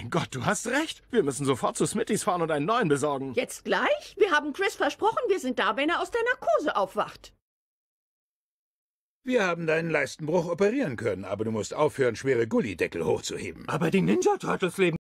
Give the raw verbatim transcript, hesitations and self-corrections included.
mein Gott, du hast recht. Wir müssen sofort zu Smitty's fahren und einen neuen besorgen. Jetzt gleich? Wir haben Chris versprochen, wir sind da, wenn er aus der Narkose aufwacht. Wir haben deinen Leistenbruch operieren können, aber du musst aufhören, schwere Gullideckel hochzuheben. Aber die Ninja Turtles leben